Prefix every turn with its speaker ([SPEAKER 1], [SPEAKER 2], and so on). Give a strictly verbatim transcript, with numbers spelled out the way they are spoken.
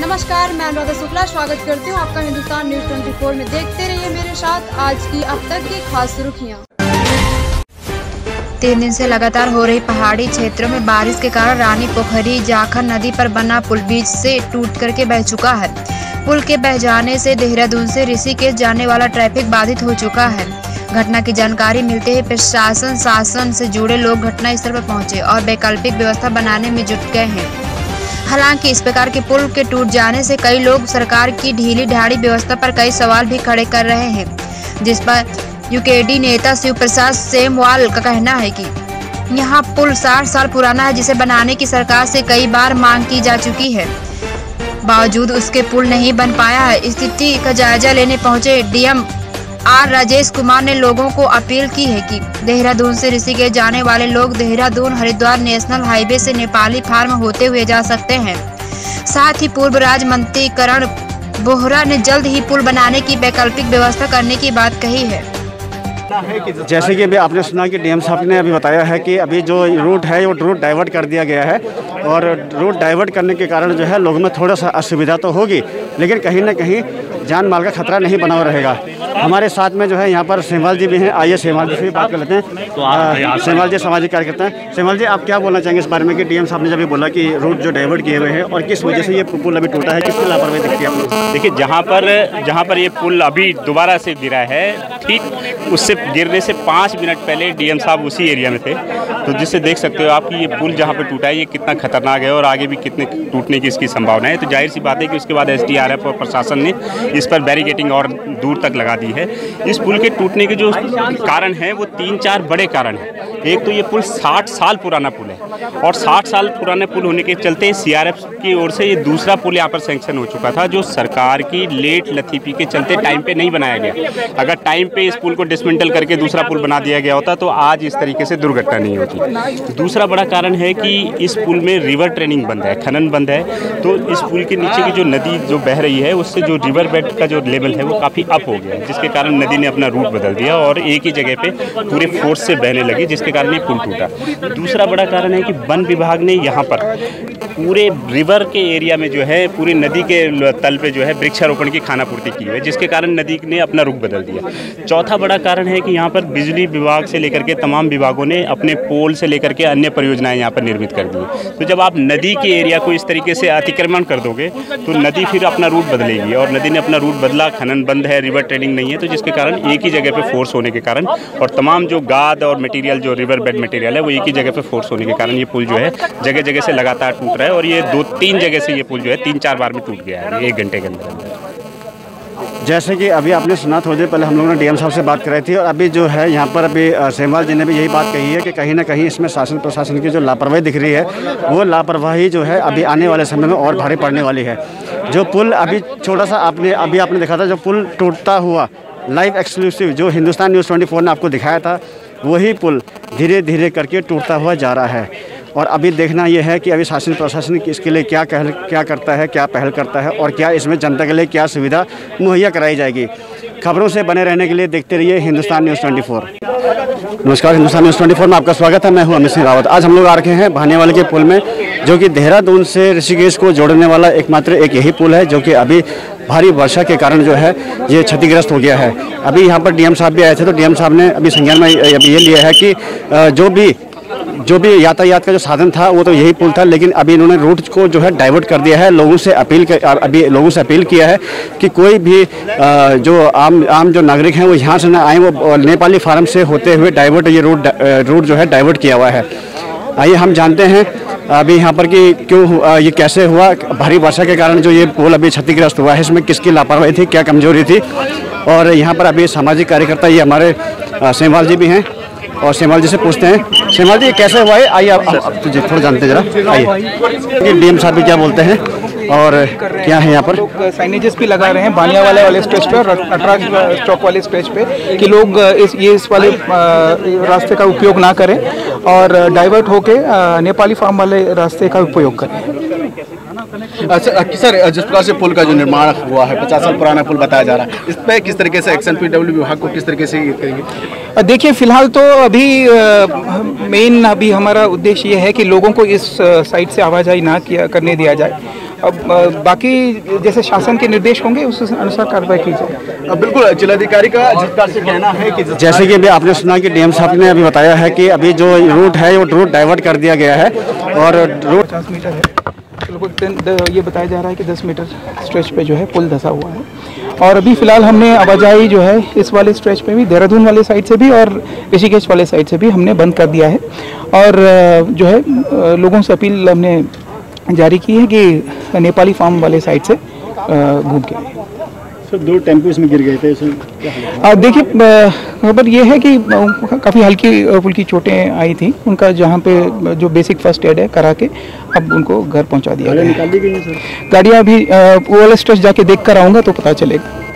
[SPEAKER 1] नमस्कार, मैं अनुराधा शुक्ला स्वागत करती हूँ आपका हिंदुस्तान न्यूज चौबीस में। देखते रहिए मेरे साथ आज की अब तक की खास सुर्खियाँ।
[SPEAKER 2] तीन दिन से लगातार हो रही पहाड़ी क्षेत्रों में बारिश के कारण रानी पोखरी जाखर नदी पर बना पुल बीच से टूट करके बह चुका है। पुल के बह जाने से देहरादून से ऋषिकेश जाने वाला ट्रैफिक बाधित हो चुका है। घटना की जानकारी मिलते ही प्रशासन शासन से जुड़े लोग घटनास्थल पर पहुंचे और वैकल्पिक व्यवस्था बनाने में जुट गए हैं। हालांकि इस प्रकार के पुल के टूट जाने से कई लोग सरकार की ढीली ढाड़ी व्यवस्था पर कई सवाल भी खड़े कर रहे हैं, जिस पर यूकेडी नेता शिव प्रसाद सेमवाल का कहना है कि यहां पुल साठ साल पुराना है, जिसे बनाने की सरकार से कई बार मांग की जा चुकी है, बावजूद उसके पुल नहीं बन पाया है। स्थिति का जायजा लेने पहुंचे डीएम आर राजेश कुमार ने लोगों को अपील की है कि देहरादून से ऋषिकेश जाने वाले लोग देहरादून हरिद्वार नेशनल हाईवे से नेपाली फार्म होते हुए जा सकते हैं। साथ ही पूर्व राज्य मंत्री करण बोहरा ने जल्द ही पुल बनाने की वैकल्पिक व्यवस्था करने की बात कही है।
[SPEAKER 3] जैसे कि अभी आपने सुना कि डीएम साहब ने अभी बताया है कि अभी जो रूट है वो रूट डाइवर्ट कर दिया गया है और रूट डाइवर्ट करने के कारण जो है लोगों में थोड़ा सा असुविधा तो होगी, लेकिन कहीं ना कहीं जान माल का खतरा नहीं बना हुआ रहेगा। हमारे साथ में जो है यहाँ पर सेमवाल जी भी हैं। आइए सेमवाल जी से भी बात कर लेते हैं। तो सेमवाल जी सामाजिक कार्यकर्ता हैं। सेमवाल जी, आप क्या बोलना चाहेंगे इस बारे में कि डीएम साहब ने जब ये बोला कि रूट जो डाइवर्ट किए हुए हैं और किस वजह से ये पुल अभी टूटा है, किसकी लापरवाही दिखती है आपको?
[SPEAKER 4] देखिए, जहाँ पर जहाँ पर ये पुल अभी दोबारा से गिरा है, ठीक उससे गिरने से पाँच मिनट पहले डीएम साहब उसी एरिया में थे, तो जिससे देख सकते हो आप कि ये पुल जहाँ पर टूटा है ये कितना खतरनाक है और आगे भी कितने टूटने की इसकी संभावना है। तो जाहिर सी बात है कि उसके बाद एसडीआरएफ और प्रशासन ने इस पर बैरिकेटिंग और दूर तक लगा दी है। इस पुल के टूटने के जो कारण हैं वो तीन चार बड़े कारण हैं। एक तो ये पुल साठ साल पुराना पुल है और साठ साल पुराने पुल होने के चलते सीआरएफ की ओर से ये दूसरा पुल यहाँ पर सैंक्शन हो चुका था, जो सरकार की लेट लतीफ़ी के चलते टाइम पे नहीं बनाया गया। अगर टाइम पे इस पुल को डिसमेंटल करके दूसरा पुल बना दिया गया होता तो आज इस तरीके से दुर्घटना नहीं होती। दूसरा बड़ा कारण है कि इस पुल में रिवर ट्रेनिंग बंद है, खनन बंद है, तो इस पुल के नीचे की जो नदी जो बह रही है उससे जो रिवर बेड का जो लेवल है वो काफ़ी अप हो गया है, जिसके कारण नदी ने अपना रूट बदल दिया और एक ही जगह पे पूरे फोर्स से बहने लगी, जिसके कारण ये पुल टूटा। दूसरा बड़ा कारण है कि वन विभाग ने यहाँ पर पूरे रिवर के एरिया में जो है पूरी नदी के तल पे जो है वृक्षारोपण की खानापूर्ति की है, जिसके कारण नदी ने अपना रुख बदल दिया। चौथा बड़ा कारण है कि यहाँ पर बिजली विभाग से लेकर के तमाम विभागों ने अपने पोल से लेकर के अन्य परियोजनाएं यहाँ पर निर्मित कर दी। तो जब आप नदी के एरिया को इस तरीके से अतिक्रमण कर दोगे तो नदी फिर अपना रूट बदलेगी और नदी ने अपना रूट बदला, खनन बंद है, रिवर ट्रेनिंग नहीं है, तो जिसके कारण एक ही जगह पे फोर्स होने के कारण और तमाम जो गाद और मटेरियल जो रिवर बेड मटेरियल है वो एक ही जगह पे फोर्स होने के कारण ये पुल जो है जगह जगह से लगातार टूट रहा है और ये दो तीन जगह से ये पुल जो है तीन चार बार में टूट गया है एक घंटे के अंदर।
[SPEAKER 3] जैसे कि अभी आपने सुना, थोड़ी देर पहले हम लोगों ने डीएम साहब से बात कराई थी और अभी जो है यहाँ पर अभी सेमवाल जी ने भी यही बात कही है कि कहीं ना कहीं इसमें शासन प्रशासन की जो लापरवाही दिख रही है वो लापरवाही जो है अभी आने वाले समय में और भारी पड़ने वाली है। जो पुल अभी छोटा सा आपने अभी आपने देखा था, जो पुल टूटता हुआ लाइव एक्सक्लूसिव जो हिंदुस्तान न्यूज़ चौबीस ने आपको दिखाया था, वही पुल धीरे धीरे करके टूटता हुआ जा रहा है। और अभी देखना यह है कि अभी शासन प्रशासन इसके लिए क्या कहल क्या करता है, क्या पहल करता है और क्या इसमें जनता के लिए क्या सुविधा मुहैया कराई जाएगी। खबरों से बने रहने के लिए देखते रहिए हिंदुस्तान न्यूज़ चौबीस। नमस्कार, हिंदुस्तान न्यूज़ चौबीस में आपका स्वागत है। मैं हूं अमित सिंह रावत। आज हम लोग आ रखे हैं भानेवाल के पुल में, जो कि देहरादून से ऋषिकेश को जोड़ने वाला एकमात्र एक यही पुल है, जो कि अभी भारी वर्षा के कारण जो है ये क्षतिग्रस्त हो गया है। अभी यहाँ पर डीएम साहब भी आए थे, तो डीएम साहब ने अभी संज्ञान में अभी ये लिया है कि जो भी जो भी यातायात का जो साधन था वो तो यही पुल था, लेकिन अभी इन्होंने रूट को जो है डाइवर्ट कर दिया है। लोगों से अपील कर अभी लोगों से अपील किया है कि कोई भी जो आम आम जो नागरिक हैं वो यहाँ से ना आए, वो नेपाली फार्म से होते हुए डाइवर्ट ये रूट रूट जो है डाइवर्ट किया हुआ है। आइए हम जानते हैं अभी यहाँ पर कि क्यों ये कैसे हुआ। भारी वर्षा के कारण जो ये पुल अभी क्षतिग्रस्त हुआ है, इसमें किसकी लापरवाही थी, क्या कमजोरी थी। और यहाँ पर अभी सामाजिक कार्यकर्ता ये हमारे सेमवाल जी भी हैं और सेमवाल जी से पूछते हैं। सेमवाल जी, कैसे हुआ है? आइए आप, आप तुझे थोड़ा जानते जरा, आइए। डीएम साहब भी क्या बोलते हैं और क्या है यहाँ पर?
[SPEAKER 5] लोग साइनेजेस भी लगा रहे हैं बानियावाला वाले स्ट्रेच पे और नटराज चौक वाले स्ट्रेच पे कि लोग इस ये इस वाले रास्ते का उपयोग ना करें और डाइवर्ट होके नेपाली फार्म वाले रास्ते का उपयोग करें।
[SPEAKER 6] अच्छा सर, जिस प्रकार से पुल का जो निर्माण हुआ है, पचास साल पुराना पुल बताया जा रहा है, इस पर किस तरीके से एक्शन पीडब्ल्यू विभाग को किस तरीके से करेंगे?
[SPEAKER 5] देखिए, फिलहाल तो अभी मेन अभी हमारा उद्देश्य ये है कि लोगों को इस साइड से आवाजाही ना किया करने दिया जाए। अब अ, बाकी जैसे शासन के निर्देश होंगे उस अनुसार कार्रवाई की जाए।
[SPEAKER 6] अब बिल्कुल जिलाधिकारी का जिस प्रकार से कहना है कि
[SPEAKER 3] जैसे कि अभी आपने सुना कि डीएम साहब ने अभी बताया है कि अभी जो रूट है वो रूट डाइवर्ट कर दिया गया है और रूट
[SPEAKER 5] पचास मीटर है, लगभग टेन- द- ये बताया जा रहा है कि दस मीटर स्ट्रेच पे जो है पुल धंसा हुआ है। और अभी फ़िलहाल हमने आवाजाही जो है इस वाले स्ट्रेच पे भी, देहरादून वाले साइड से भी और ऋषिकेश वाले साइड से भी हमने बंद कर दिया है। और अ, जो है अ, लोगों से अपील हमने जारी की है कि नेपाली फार्म वाले साइड से अ, घूम के आए।
[SPEAKER 6] सर दो टेम्पो इसमें गिर गए थे।
[SPEAKER 5] अब देखिए अ, खबर ये है कि अ, काफ़ी हल्की अ, फुल्की चोटें आई थी उनका, जहाँ पे जो बेसिक फर्स्ट एड है करा के अब उनको घर पहुँचा दिया गया है।
[SPEAKER 6] निकाल दी गई है सर।
[SPEAKER 5] गाड़ियाँ अभी वो वाला स्ट्रेच जाके देख कर आऊँगा तो पता चलेगा।